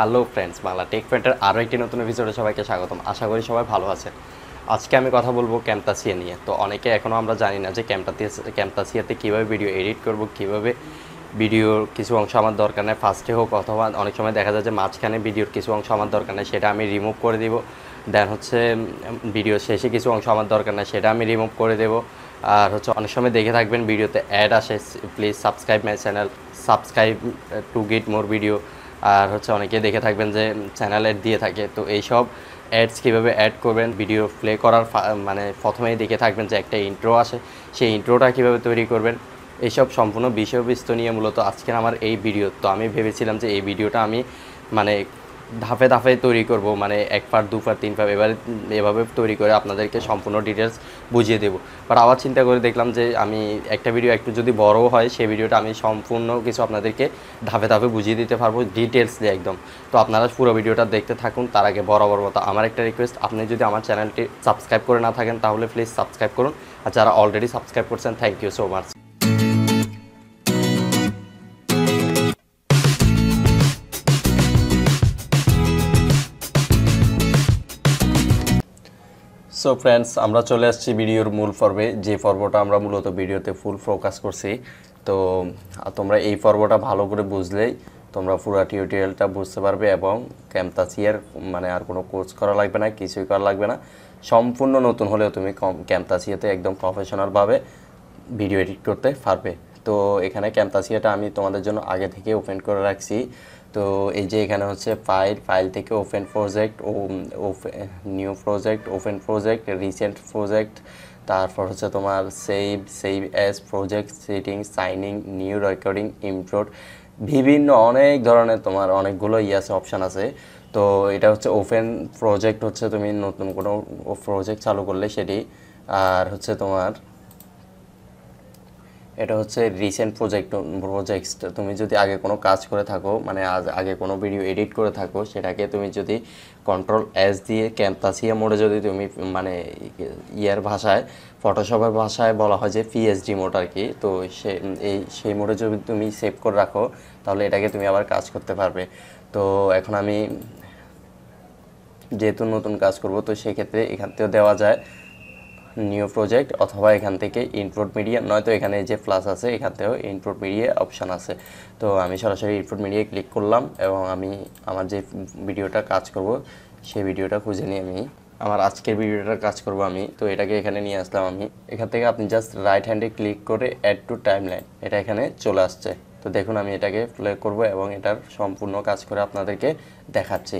Hello friends, Bangla take ফ্রেন্ডের আরও একটি নতুন এপিসোডে সবাইকে স্বাগতম। আশা করি সবাই ভালো আছেন। আজকে আমি কথা বলবো ক্যামতাসিয়া নিয়ে। তো অনেকে এখনও আমরা জানি না যে ক্যামতাসিয়াতে কীভাবে ভিডিও এডিট করব, কীভাবে ভিডিওর কিছু অংশ আমার দরকার নেই ফার্স্টে হোক, অথবা অনেক সময় দেখা যায় যে মাঝখানে ভিডিওর কিছু অংশ আমার দরকার নেই, সেটা আমি রিমুভ করে দিব। দেন হচ্ছে ভিডিও শেষে কিছু অংশ আমার দরকার নেই, সেটা আমি রিমুভ করে দেবো। আর হচ্ছে অনেক সময় দেখে থাকবেন ভিডিওতে অ্যাড আসে, please subscribe my channel, subscribe to get more video. আর হচ্ছে অনেকে দেখে থাকবেন যে চ্যানেল অ্যাড দিয়ে থাকে। তো এইসব অ্যাডস কীভাবে অ্যাড করবেন, ভিডিও প্লে করার মানে প্রথমেই দেখে থাকবেন যে একটা ইন্ট্রো আসে, সেই ইন্ট্রোটা কীভাবে তৈরি করবেন, এইসব সম্পূর্ণ বিষয়বস্তু নিয়ে মূলত আজকের আমার এই ভিডিও। তো আমি ভেবেছিলাম যে এই ভিডিওটা আমি মানে ধাপে ধাপে তৈরি করব, মানে এক পার্ট, দু পার্ট, তিন পার্ট এভাবে তৈরি করে আপনাদেরকে সম্পূর্ণ ডিটেলস বুঝিয়ে দেবো। বাট আবার চিন্তা করে দেখলাম যে আমি একটা ভিডিও একটু যদি বড় হয়, সেই ভিডিওটা আমি সম্পূর্ণ কিছু আপনাদেরকে ধাপে ধাপে বুঝিয়ে দিতে পারবো ডিটেলস দিয়ে একদম। তো আপনারা পুরো ভিডিওটা দেখতে থাকুন। তার আগে বরাবর মতো আমার একটা রিকোয়েস্ট, আপনি যদি আমার চ্যানেলটি সাবস্ক্রাইব করে না থাকেন তাহলে প্লিজ সাবস্ক্রাইব করুন। আর যারা অলরেডি সাবস্ক্রাইব করছেন, thank you so much. So friends, আমরা চলে আসছি ভিডিওর মূল পর্বে, যে পর্বটা আমরা মূলত ভিডিওতে ফুল ফোকাস করছি। তো তোমরা এই পর্বটা ভালো করে বুঝলেই তোমরা পুরো টিউটোরিয়ালটা বুঝতে পারবে, এবং ক্যামতাসিয়ার মানে আর কোনো কোর্স করা লাগবে না, কিছুই করা লাগবে না। সম্পূর্ণ নতুন হলেও তুমি ক্যামতাসিয়াতে একদম প্রফেশনালভাবে ভিডিও এডিট করতে পারবে। তো এখানে ক্যামতাসিয়াটা আমি তোমাদের জন্য আগে থেকে ওপেন করে রাখছি। তো এই যে এখানে হচ্ছে ফাইল থেকে open project, new project, open project, recent project, তারপর হচ্ছে তোমার save as project, settings, signing, new recording, import, বিভিন্ন অনেক ধরনের তোমার অনেকগুলো আছে, অপশান আছে। তো এটা হচ্ছে ওপেন প্রজেক্ট, হচ্ছে তুমি নতুন কোনো প্রজেক্ট চালু করলে সেটি। আর হচ্ছে তোমার এটা হচ্ছে রিসেন্ট প্রজেক্টস, তুমি যদি আগে কোনো কাজ করে থাকো, মানে আগে কোনো ভিডিও এডিট করে থাকো, সেটাকে তুমি যদি কন্ট্রোল এস দিয়ে ক্যামতাসিয়া মোডে যদি তুমি মানে ভাষায়, ফটোশপের ভাষায় বলা হয় যে পিএইচডি মোড আর কি। তো সেই মোডে যদি তুমি সেভ করে রাখো, তাহলে এটাকে তুমি আবার কাজ করতে পারবে। তো এখন আমি যেহেতু নতুন কাজ করব, তো সেক্ষেত্রে এখান থেকেও দেওয়া যায় নিউ প্রজেক্ট, অথবা এখান থেকে ইনপুট মিডিয়া, নয়তো এখানে যে প্লাস আছে এখান থেকেও ইনপুট মিডিয়া অপশান আছে। তো আমি সরাসরি ইনপুট মিডিয়ায় ক্লিক করলাম, এবং আমি আমার যে ভিডিওটা কাজ করব সেই ভিডিওটা খুঁজে নিয়ে আমি আমার আজকের ভিডিওটার কাজ করব আমি। তো এটাকে এখানে নিয়ে আসলাম আমি। এখান থেকে আপনি জাস্ট রাইট হ্যান্ডে ক্লিক করে অ্যাড টু টাইমলাইন, এটা এখানে চলে আসছে। তো দেখুন আমি এটাকে প্লে করব এবং এটার সম্পূর্ণ কাজ করে আপনাদেরকে দেখাচ্ছি।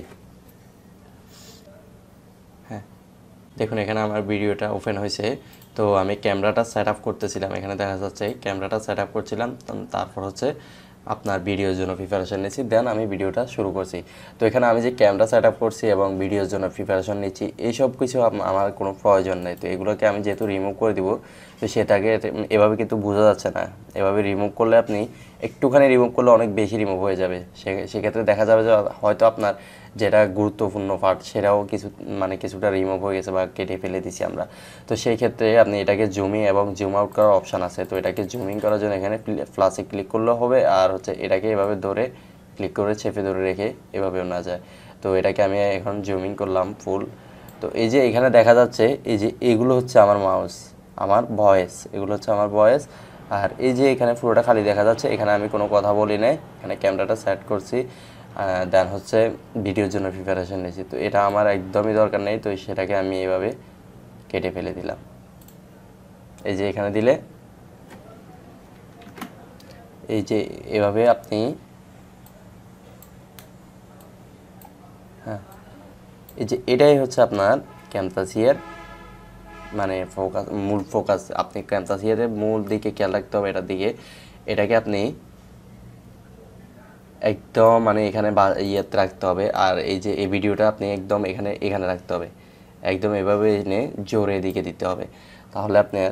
দেখুন এখানে আমার ভিডিওটা ওপেন হয়েছে। তো আমি ক্যামেরাটা সেট আপ করতেছিলাম, এখানে দেখা যাচ্ছে ক্যামেরাটা সেট আপ করছিলাম। তারপর হচ্ছে আপনার ভিডিওর জন্য প্রিপারেশন নিচ্ছি, দেন আমি ভিডিওটা শুরু করছি। তো এখানে আমি যে ক্যামেরা সেট আপ করছি এবং ভিডিওর জন্য প্রিপারেশন নিচ্ছি, এইসব কিছু আমার কোনো প্রয়োজন নেই। তো এগুলোকে আমি যেহেতু রিমুভ করে দিব, তো সেটাকে এভাবে কিন্তু বোঝা যাচ্ছে না। এভাবে রিমুভ করলে আপনি একটুখানি রিমুভ করলে অনেক বেশি রিমুভ হয়ে যাবে। সেক্ষেত্রে দেখা যাবে যে হয়তো আপনার যেটা গুরুত্বপূর্ণ পার্ট সেটাও কিছুটা রিমুভ হয়ে গেছে বা কেটে ফেলে দিছি আমরা। তো সেই ক্ষেত্রে আপনি এটাকে জুমিং এবং জুম আউট করার অপশান আছে। তো এটাকে জুমিং করার জন্য এখানে প্লাসে ক্লিক করলেও হবে, আর হচ্ছে এটাকে এভাবে ধরে ক্লিক করে চেপে ধরে রেখে এভাবেও না যায়। তো এটাকে আমি এখন জুমিং করলাম ফুল। তো এই যে এখানে দেখা যাচ্ছে এই যে এগুলো হচ্ছে আমার মাউস, আমার ভয়েস, এগুলো হচ্ছে আমার ভয়েস। আর এই যে এখানে পুরোটা খালি দেখা যাচ্ছে, এখানে আমি কোনো কথা বলি নাই, এখানে ক্যামেরাটা সেট করছি, দেন হচ্ছে ভিডিওর জন্য প্রিপারেশন নিয়েছি। তো এটা আমার একদমই দরকার নেই, তো সেটাকে আমি এইভাবে কেটে ফেলে দিলাম। এই যে এখানে দিলে এই যে এভাবে আপনি এই যে এটাই হচ্ছে আপনার ক্যামতাসিয়ার মানে মূল ফোকাস। আপনি ক্যামতাসিয়ারের মূল দিকে খেয়াল রাখতে হবে, এটার দিকে। এটাকে আপনি একদম এখানে ইয়েতে রাখতে হবে। আর এই যে এই ভিডিওটা আপনি একদম এখানে রাখতে হবে, একদম এভাবে এনে জোরে দিকে দিতে হবে। তাহলে আপনার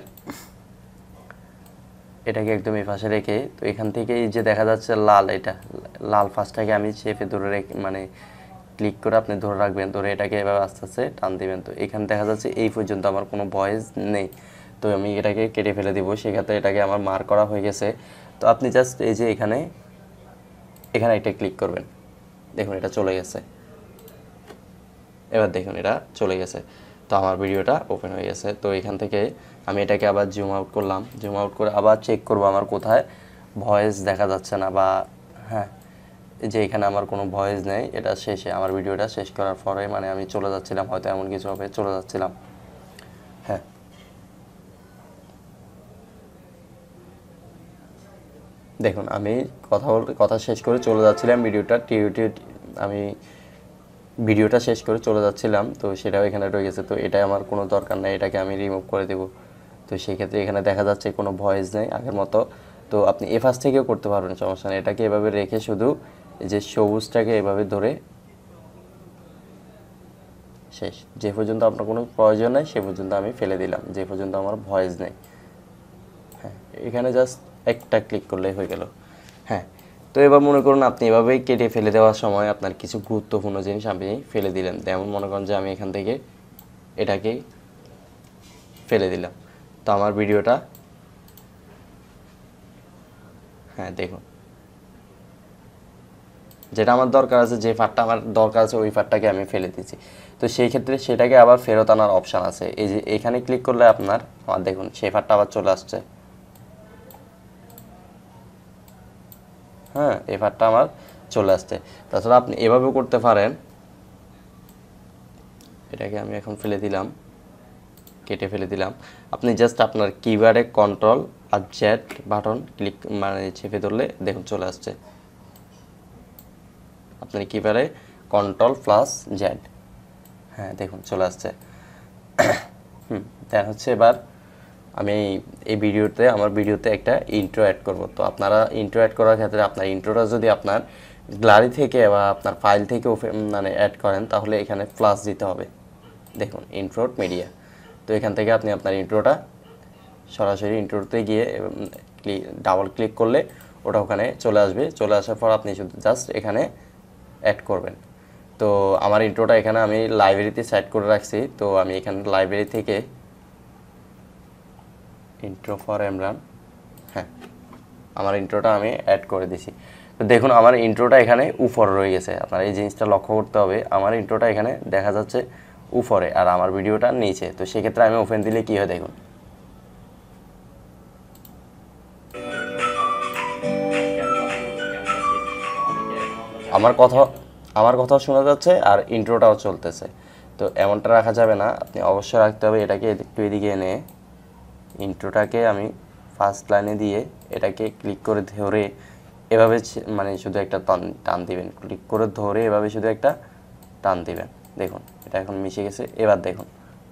এটাকে একদম এই পাশে রেখে, তো এখান থেকে এই যে দেখা যাচ্ছে লাল, এটা লাল ফাঁসটাকে আমি চেপে ধরে রেখে ক্লিক করে আপনি ধরে রাখবেন, ধরে এটাকে এভাবে আস্তে আস্তে টান দিবেন। তো এখানে দেখা যাচ্ছে এই পর্যন্ত আমার কোনো ভয়েস নেই। তো আমি এটাকে কেটে ফেলে দিব, সেক্ষেত্রে এটাকে আমার মার্ক করা হয়ে গেছে। তো আপনি জাস্ট এই যে এখানে একটা ক্লিক করবেন, দেখুন এটা চলে গেছে। এবার দেখুন এটা চলে গেছে। তো আমার ভিডিওটা ওপেন হয়ে গেছে। তো এখান থেকে আমি এটাকে আবার জুম আউট করলাম, জুম আউট করে আবার চেক করব আমার কোথায় ভয়েস দেখা যাচ্ছে না, বা হ্যাঁ যে এখানে আমার কোনো ভয়েস নেই। এটা শেষে আমার ভিডিওটা শেষ করার পরে মানে আমি চলে যাচ্ছিলাম, হয়তো এমন কিছু হবে, চলে যাচ্ছিলাম। হ্যাঁ দেখুন আমি কথা শেষ করে চলে যাচ্ছিলাম, আমি ভিডিওটা শেষ করে চলে যাচ্ছিলাম। তো সেটাও এখানে রয়ে গেছে। তো এটা আমার কোনো দরকার নেই, এটাকে আমি রিমুভ করে দেব। তো সেই ক্ষেত্রে এখানে দেখা যাচ্ছে কোনো ভয়েস নেই আগের মতো। তো আপনি এফাস থেকেও করতে পারবেন, সমস্যা নেই। এটাকে এভাবে রেখে শুধু এই যে সবুজটাকে এভাবে ধরে শেষ, যে পর্যন্ত আপনার কোনো প্রয়োজন নেই সে পর্যন্ত আমি ফেলে দিলাম, যে পর্যন্ত আমার ভয়েস নেই। হ্যাঁ এখানে জাস্ট একটা ক্লিক করলেই হয়ে গেল। হ্যাঁ তো এবার মনে করুন আপনি এভাবেই কেটে ফেলে দেওয়ার সময় আপনার কিছু গুরুত্বপূর্ণ জিনিস আপনি ফেলে দিলেন। যেমন মনে করেন যে আমি এখান থেকে এটাকে ফেলে দিলাম। তো আমার ভিডিওটা হ্যাঁ দেখুন যেটা আমার দরকার আছে, যে পার্টটা আমার দরকার আছে ওই পার্টটাকে আমি ফেলে দিয়েছি। তো সেই ক্ষেত্রে সেটাকে আবার ফেরত আনার অপশান আছে, এই যে এখানে ক্লিক করলে আপনার আমার দেখুন সেই পার্টটা আবার চলে আসছে। হ্যাঁ এই পার্টটা আমার চলে আসছে। তাছাড়া আপনি এভাবেও করতে পারেন, এটাকে আমি এখন ফেলে দিলাম, কেটে ফেলে দিলাম। আপনি জাস্ট আপনার কিবোর্ডে কন্ট্রোল আর জেড বাটন ক্লিক মানে চেপে ধরলে দেখুন চলে আসছে। আপনার কিবোর্ডে কন্ট্রোল প্লাস জেড, হ্যাঁ দেখুন চলে আসছে। দেন হচ্ছে এবার আমি এই আমার ভিডিওতে একটা ইন্ট্রো অ্যাড করব। তো আপনারা ইন্ট্রো অ্যাড করার ক্ষেত্রে আপনার ইন্ট্রোটা যদি আপনার গ্যালারি থেকে বা আপনার ফাইল থেকে মানে অ্যাড করেন তাহলে এখানে প্লাস দিতে হবে। দেখুন ইন্ট্রো মিডিয়া। তো এখান থেকে আপনি আপনার ইন্ট্রোটা সরাসরি ইন্ট্রোতে গিয়ে ডাবল ক্লিক করলে ওটা ওখানে চলে আসবে। চলে আসার পর আপনি শুধু জাস্ট এখানে অ্যাড করবেন। তো আমার ইন্ট্রোটা এখানে আমি লাইব্রেরিতে সেট করে রাখছি। তো আমি এখানে লাইব্রেরি থেকে ইন্ট্রো ফর ইমরান, হ্যাঁ আমার ইন্ট্রোটা আমি অ্যাড করে দিছি। তো দেখুন আমার ইন্ট্রোটা এখানে উপরে রয়ে গেছে। আপনার এই জিনিসটা লক্ষ্য করতে হবে, আমার ইন্ট্রোটা এখানে দেখা যাচ্ছে উপরে আর আমার ভিডিওটা নিচে। তো সেক্ষেত্রে আমি ওপেন দিলে কী হয় দেখুন, আমার কথা শোনা যাচ্ছে আর ইন্ট্রোটাও চলতেছে। তো এমনটা রাখা যাবে না, আপনি অবশ্যই রাখতে হবে এটাকে একটু এদিকে এনে ইন্ট্রোটাকে আমি ফার্স্ট লাইনে দিয়ে এটাকে ক্লিক করে ধরে এভাবে মানে শুধু একটা টান দিবেন, ক্লিক করে ধরে এভাবে শুধু একটা টান দিবেন। দেখুন এটা এখন মিশে গেছে। এবার দেখুন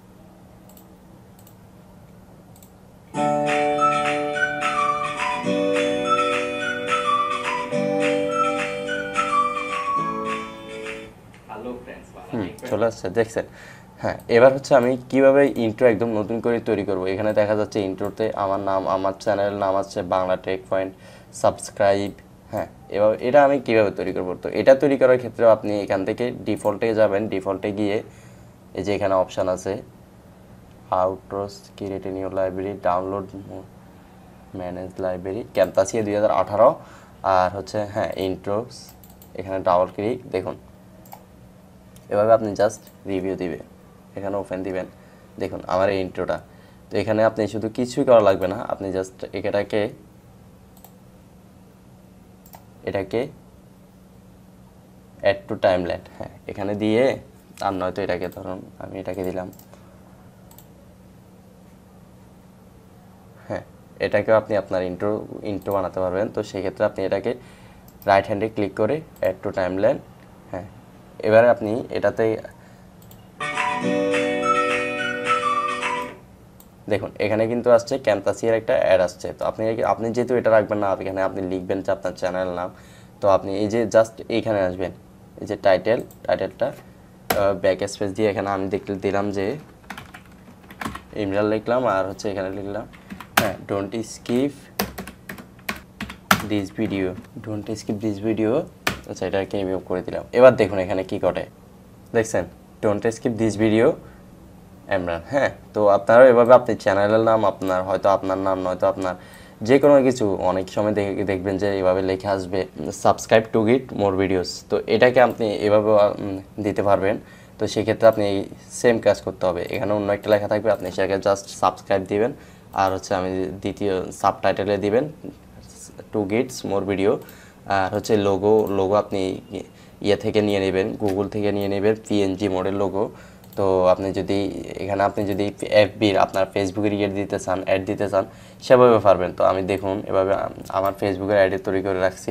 চলে আসছে, দেখছেন। হ্যাঁ এবার হচ্ছে আমি কিভাবে ইন্ট্রো একদম নতুন করে তৈরি করব। এখানে দেখা যাচ্ছে ইন্ট্রোতে আমার নাম, আমার চ্যানেলের নাম আছে বাংলা টেক পয়েন্ট, সাবস্ক্রাইব। হ্যাঁ এবার এটা আমি কিভাবে তৈরি করব। তো এটা তৈরি করার ক্ষেত্রে আপনি এখান থেকে ডিফল্টে যাবেন, ডিফল্টে গিয়ে এই যে এখানে অপশান আছে outros, create a new library, download, manage library, Camtasia 2018 আর হচ্ছে হ্যাঁ ইন্ট্রোস, এখানে ডাবল ক্লিক। দেখুন এভাবে আপনি জাস্ট রিভিউ দিবেন, এখানে ওপেন দিবেন। দেখুন আমার এই ইন্ট্রোটা। তো এখানে আপনি শুধু কিছুই করা লাগবে না, আপনি জাস্ট এটাকে অ্যাড টু টাইমলাইন, হ্যাঁ এখানে দিয়ে, আর নয়তো এটাকে ধরুন আমি এটাকে দিলাম, হ্যাঁ এটাকেও আপনি আপনার ইন্ট্রো বানাতে পারবেন। তো সেক্ষেত্রে আপনি এটাকে রাইট হ্যান্ডে ক্লিক করে অ্যাড টু টাইমলাইন, হ্যাঁ এবারে আপনি এটাতে দেখুন এখানে কিন্তু আসছে ক্যাম্পাসিয়ার একটা অ্যাড আসছে। তো আপনি যেহেতু এটা রাখবেন না, এখানে আপনি লিখবেন যে আপনার চ্যানেল নাম। তো আপনি এই যে জাস্ট এইখানে আসবেন, এই যে টাইটেলটা ব্যাক স্পেস দিয়ে এখানে আমি দিলাম যে ইমরান লিখলাম, আর হচ্ছে এখানে লিখলাম হ্যাঁ ডোন্ট স্কিপ দিস ভিডিও। আচ্ছা এটাকে রিমুভ করে দিলাম। এবার দেখুন এখানে কি ঘটে, দেখছেন don't skip this video Imran. হ্যাঁ তো আপনারা এভাবে আপনি চ্যানেলের নাম, আপনার হয়তো আপনার নাম নয়তো আপনার যে কোনো কিছু অনেক সময় দেখবেন যে এভাবে লেখা আসবে subscribe to get more videos, তো এটাকে আপনি এভাবে দিতে পারবেন। তো সেক্ষেত্রে আপনি সেম কাজ করতে হবে, এখানে অন্য একটা লেখা থাকবে, আপনি সেটাকে জাস্ট সাবস্ক্রাইব দিবেন, আর হচ্ছে আমি দ্বিতীয় সাবটাইটেলে দিবেন টু গেটস মোর ভিডিও, আর হচ্ছে লোগো আপনি ইয়ে থেকে নিয়ে নেবেন, গুগল থেকে নিয়ে নেবেন পিএনজি মডেল লোগো। তো আপনি যদি এখানে আপনি যদি এফবির আপনার ফেসবুকের ইয়ে দিতে চান, অ্যাড দিতে চান, সেভাবে পারবেন। তো আমি দেখুন এভাবে আমার ফেসবুকের অ্যাডে তৈরি করে রাখছি,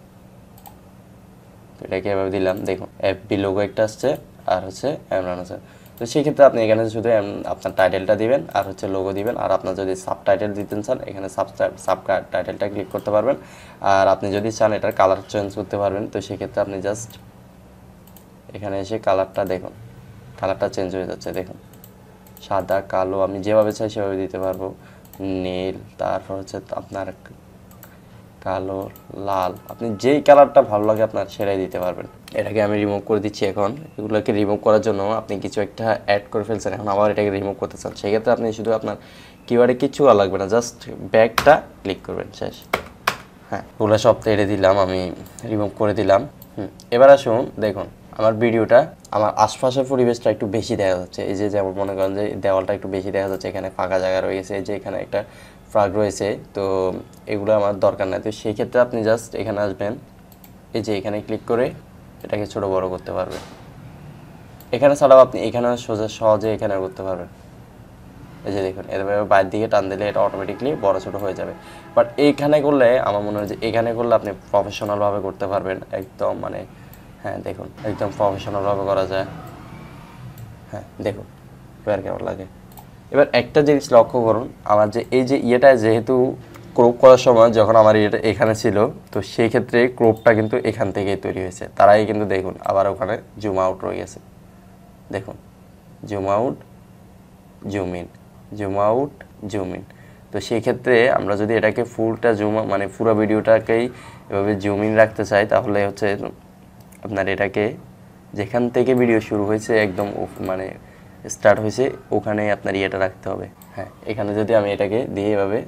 এটাকে এভাবে দিলাম, দেখুন এফবি লোগো একটা আসছে আর হচ্ছে এমরান আছে। তো সেই ক্ষেত্রে আপনি এখানে শুধু আপনার টাইটেলটা দিবেন আর হচ্ছে লোগো দিবেন, আর আপনার যদি সাব টাইটেল দিতে চান এখানে সাব টাইটেলটা ক্লিক করতে পারবেন, আর আপনি যদি চান এটার কালার চেঞ্জ করতে পারবেন। তো সেক্ষেত্রে আপনি জাস্ট এখানে এসে কালারটা দেখুন, কালারটা চেঞ্জ হয়ে যাচ্ছে, দেখুন সাদা কালো আমি যেভাবে চাই সেভাবে দিতে পারবো, নীল, তারপর হচ্ছে আপনার কালো, লাল, আপনি যেই কালারটা ভালো লাগে আপনার সেটাই দিতে পারবেন। এটাকে আমি রিমুভ করে দিচ্ছি। এখন এগুলোকে রিমুভ করার জন্য আপনি কিছু একটা অ্যাড করে ফেলছেন, এখন আবার এটাকে রিমুভ করতে চান, সেক্ষেত্রে আপনি শুধু আপনার কিওয়ার্ডে কিছু আর লাগবে না, জাস্ট ব্যাকটা ক্লিক করবেন, শেষ। হ্যাঁ, ওগুলো সব এড়ে দিলাম, আমি রিমুভ করে দিলাম। এবার আসুন দেখুন আমার ভিডিওটা, আমার আশপাশের পরিবেশটা একটু বেশি দেখা যাচ্ছে, এই যে যেমন মনে করেন যে দেওয়ালটা একটু বেশি দেখা যাচ্ছে, এখানে ফাঁকা জায়গা রয়েছে, যে এখানে একটা ফ্রাগ রয়েছে, তো এগুলো আমার দরকার নাই। তো সেই ক্ষেত্রে আপনি জাস্ট এখানে আসবেন, এই যে এখানে ক্লিক করে এটাকে ছোট বড় করতে পারবেন। এখানে ছাড়াও আপনি এখানে সহজে এখানে করতে পারবেন, এই যে দেখুন এভাবে বাইরের দিকে টান দিলে এটা অটোমেটিকলি বড় ছোট হয়ে যাবে। বাট এইখানে করলে আমার মনে হয় যে এখানে করলে আপনি প্রফেশনালভাবে করতে পারবেন একদম, মানে হ্যাঁ দেখুন একদম প্রফেশনালভাবে করা যায়। হ্যাঁ দেখুন এবার কেমন লাগে। এবার একটা জিনিস লক্ষ্য করুন, আমার যে এই যে ইয়েটা যেহেতু ক্রপ করার সময় যখন আমার এটা এখানে ছিল, তো সেই ক্ষেত্রে ক্রপটা কিন্তু এখান থেকেই তৈরি হয়েছে, তারাই কিন্তু দেখুন আবার ওখানে জুম আউট রয়ে গেছে, দেখুন zoom out zoom in, zoom out zoom in. তো সেই ক্ষেত্রে আমরা যদি এটাকে ফুলটা মানে পুরো ভিডিওটাকেই এভাবে জুম ইন রাখতে চাই, তাহলে হচ্ছে আপনার এটাকে যেখান থেকে ভিডিও শুরু হয়েছে একদম মানে স্টার্ট হয়েছে ওখানে আপনার ইয়েটা রাখতে হবে। হ্যাঁ, এখানে যদি আমি এটাকে দিয়ে এভাবে,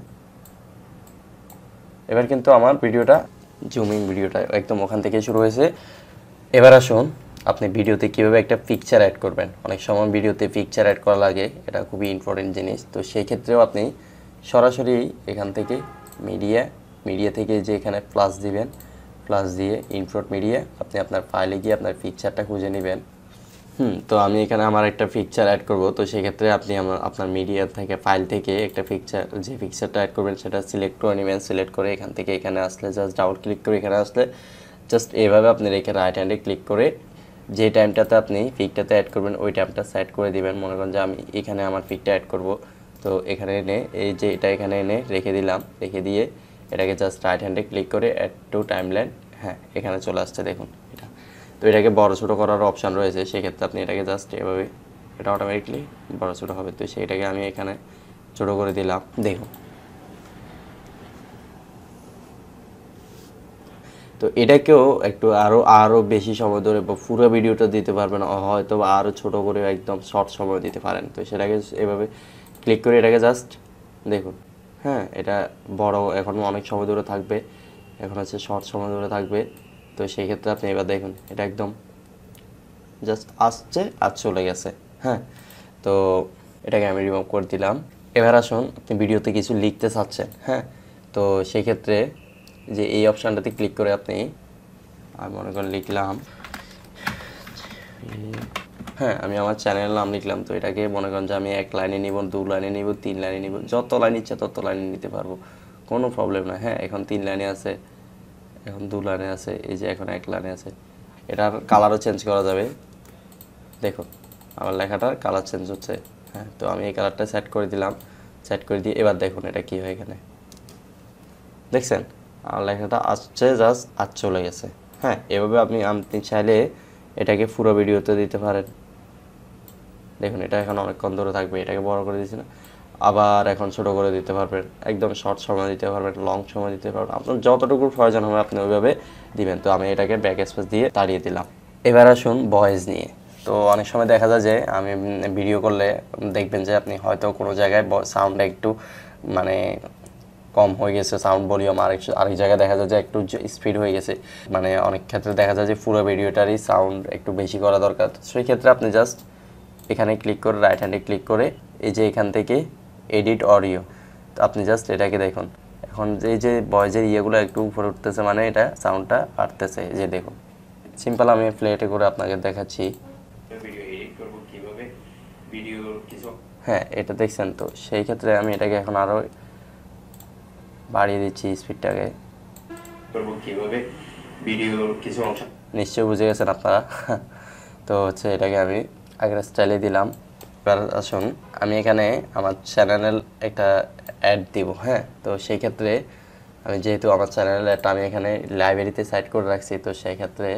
এবার কিন্তু আমার ভিডিওটা জুমিং ভিডিওটা একদম ওখান থেকে শুরু হয়েছে। এবার আসুন আপনি ভিডিওতে কীভাবে একটা পিকচার অ্যাড করবেন। অনেক সময় ভিডিওতে পিকচার অ্যাড করা লাগে, এটা খুবই ইম্পর্টেন্ট জিনিস। তো সেই ক্ষেত্রেও আপনি সরাসরি এখান থেকে মিডিয়া থেকে যে এখানে প্লাস দিবেন, প্লাস দিয়ে ইনফ্রন্ট মিডিয়া, আপনি আপনার ফাইলে গিয়ে আপনার পিকচারটা খুঁজে নেবেন। তো আমি এখানে আমার একটা পিকচার অ্যাড করব, তো সেক্ষেত্রে আপনি আপনার মিডিয়া থেকে ফাইল থেকে একটা পিকচার, যে পিকচারটা অ্যাড করবেন সেটা সিলেক্ট করে নেবেন। সিলেক্ট করে এখান থেকে এখানে আসলে জাস্ট ডাবল ক্লিক করে এখানে আসলে জাস্ট এভাবে আপনি রেখে রাইট হ্যান্ডে ক্লিক করে যে টাইমটাতে আপনি পিকটাতে অ্যাড করবেন ওই টাইমটা সেট করে দিবেন। মনে করেন যে আমি এখানে আমার পিকটা অ্যাড করব, তো এখানে এনে এই যে এটা এখানে এনে রেখে দিলাম, রেখে দিয়ে এটাকে জাস্ট রাইট হ্যান্ডে ক্লিক করে অ্যাড টু টাইমলাইন, হ্যাঁ এখানে চলে আসছে দেখুন এটা। তো এটাকে বড় ছোটো করার অপশান রয়েছে, সেক্ষেত্রে আপনি এটাকে জাস্ট এভাবে এটা অটোমেটিকলি বড় ছোটো হবে। তো সেইটাকে আমি এখানে ছোটো করে দিলাম, দেখুন। তো এটাকেও একটু আরও বেশি সময় ধরে বা পুরো ভিডিওটা দিতে পারবেন, হয়তো বা আরও ছোটো করে একদম শর্ট সময় দিতে পারেন। তো সেটাকে এভাবে ক্লিক করে এটাকে জাস্ট দেখুন, হ্যাঁ এটা বড় এখন অনেক সময় ধরে থাকবে, এখন হচ্ছে শর্ট সময় ধরে থাকবে। তো সেই ক্ষেত্রে আপনি এবার দেখুন এটা একদম জাস্ট আসছে আর চলে গেছে। হ্যাঁ, তো এটাকে আমি রিমুভ করে দিলাম। এবার আসুন আপনি ভিডিওতে কিছু লিখতে চাচ্ছেন, হ্যাঁ, তো সেই ক্ষেত্রে যে এই অপশানটাতে ক্লিক করে আপনি আমি মনে করেন লিখলাম, হ্যাঁ আমি আমার চ্যানেলের নাম লিখলাম। তো এটাকে মনে করেন যে আমি 1 লাইনে নিব, 2 লাইনে নিব, 3 লাইনে নিব, যত লাইন ইচ্ছা তত লাইনে নিতে পারবো, কোনো প্রবলেম না। হ্যাঁ, এখন 3 লাইনে আছে, এখন 2 লাইনে আছে, এই যে এখন 1 লাইনে আছে। এটার কালারও চেঞ্জ করা যাবে, দেখুন আমার লেখাটার কালার চেঞ্জ হচ্ছে। হ্যাঁ, তো আমি এই কালারটা সেট করে দিলাম, সেট করে দিয়ে এবার দেখুন এটা কী হয়, এখানে দেখছেন আমার লেখাটা আসছে জাস্ট আর চলে গেছে। হ্যাঁ, এভাবে আপনি চাইলে এটাকে পুরো ভিডিওতে দিতে পারেন। দেখুন এটা এখন অনেকক্ষণ ধরে থাকবে, এটাকে বড় করে দিচ্ছি না, আবার এখন ছোট করে দিতে পারবেন, একদম শর্ট সময় দিতে পারবেন, লং সময় দিতে পারবেন, আপনার যতটুকু প্রয়োজন হবে আপনি ওইভাবে দিবেন। তো আমি এটাকে ব্যাক স্পেস দিয়ে তাড়িয়ে দিলাম। এবার আসুন ভয়েস নিয়ে। তো অনেক সময় দেখা যায় যে আমি ভিডিও করলে দেখবেন যে আপনি হয়তো কোনো জায়গায় সাউন্ডটা একটু মানে কম হয়ে গেছে সাউন্ড ভলিউম, আরেক জায়গায় দেখা যায় যে একটু স্পিড হয়ে গেছে, মানে অনেক ক্ষেত্রে দেখা যায় যে পুরো ভিডিওটারই সাউন্ড একটু বেশি করা দরকার। সেই ক্ষেত্রে আপনি জাস্ট এখানে ক্লিক করে রাইট হ্যান্ডে ক্লিক করে এই যে এখান থেকে এডিট অডিও, তো আপনি জাস্ট এটাকে দেখুন। এখন যে ভয়েসের ইয়েগুলো একটু উপরে উঠতেছে, মানে এটা সাউন্ডটা বাড়তেছে, যে দেখুন। সিম্পল আমি প্লেটে করে আপনাকে দেখাচ্ছি ভিডিও এডিট করব কিভাবে, ভিডিওর কিছু, হ্যাঁ এটা দেখছেন তো। সেই ক্ষেত্রে আমি এটাকে এখন আরও বাড়িয়ে দিচ্ছি স্পিডটাকে, করব কিভাবে ভিডিওর কিছু অংশ, নিশ্চয়ই বুঝে গেছেন আপনারা। তো হচ্ছে এটাকে আমি আগের স্টাইলে দিলাম। এবার আসুন আমি এখানে আমার চ্যানেলের একটা অ্যাড দিব, হ্যাঁ। তো সেই ক্ষেত্রে আমি যেহেতু আমার চ্যানেলের অ্যাডটা আমি এখানে লাইব্রেরিতে সাইট করে রাখছি, তো সেই ক্ষেত্রে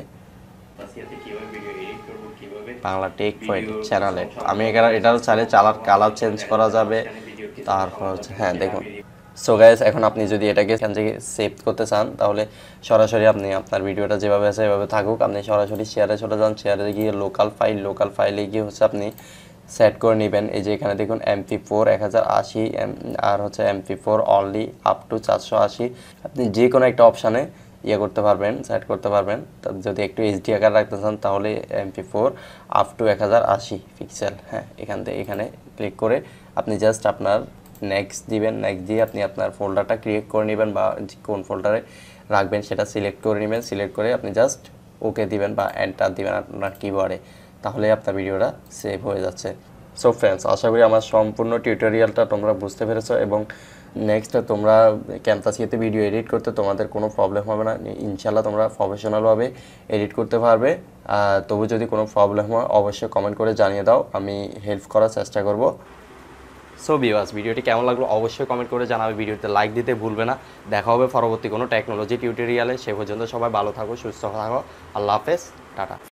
বাংলা টেক পয়েন্ট চ্যানেলে আমি এখানে এটাও চাইলে কালার চেঞ্জ করা যাবে। তারপর হচ্ছে হ্যাঁ দেখুন। সো গাইস, এখন আপনি যদি এটাকে এখান থেকে সেভ করতে চান তাহলে সরাসরি আপনি আপনার ভিডিওটা যেভাবে আছে এভাবে থাকুক, আপনি সরাসরি শেয়ারে চলে যান। শেয়ারে গিয়ে লোকাল ফাইলে গিয়ে হচ্ছে আপনি সেট করে নেবেন। এই যে এখানে দেখুন MP4 1080 আর হচ্ছে MP4 অনলি আপ টু 480, আপনি যে কোনো একটা অপশানে ইয়ে করতে পারবেন, সেট করতে পারবেন। যদি একটু এইচডি আকার রাখতে চান তাহলে MP4 আপ টু 1080 পিক্সেল, হ্যাঁ। এখানে ক্লিক করে আপনি জাস্ট আপনার নেক্সট দিবেন। নেক্সট দিয়ে আপনি আপনার ফোল্ডারটা ক্রিয়েট করে নেবেন, বা কোন ফোল্ডারে রাখবেন সেটা সিলেক্ট করে নেবেন। সিলেক্ট করে আপনি জাস্ট ওকে দিবেন বা এন্টার দিবেন আপনার কিবোর্ডে, তাহলে আপনার ভিডিওটা সেভ হয়ে যাচ্ছে। সো ফ্রেন্ডস, আশা করি আমার সম্পূর্ণ টিউটোরিয়ালটা তোমরা বুঝতে পেরেছো, এবং নেক্সট তোমরা ক্যামতাসিয়াতে ভিডিও এডিট করতে তোমাদের কোনো প্রবলেম হবে না। ইনশাল্লাহ তোমরা প্রফেশনালভাবে এডিট করতে পারবে। তবু যদি কোনো প্রবলেম হয় অবশ্যই কমেন্ট করে জানিয়ে দাও, আমি হেল্প করার চেষ্টা করব। সো ভিউয়ার্স, ভিডিওটি কেমন লাগলো অবশ্যই কমেন্ট করে জানাবে, ভিডিওতে লাইক দিতে ভুলবে না। দেখা হবে পরবর্তী কোনো টেকনোলজি টিউটোরিয়ালে। সে পর্যন্ত সবাই ভালো থাকো, সুস্থ থাকো। আল্লাহ হাফেজ, টাটা।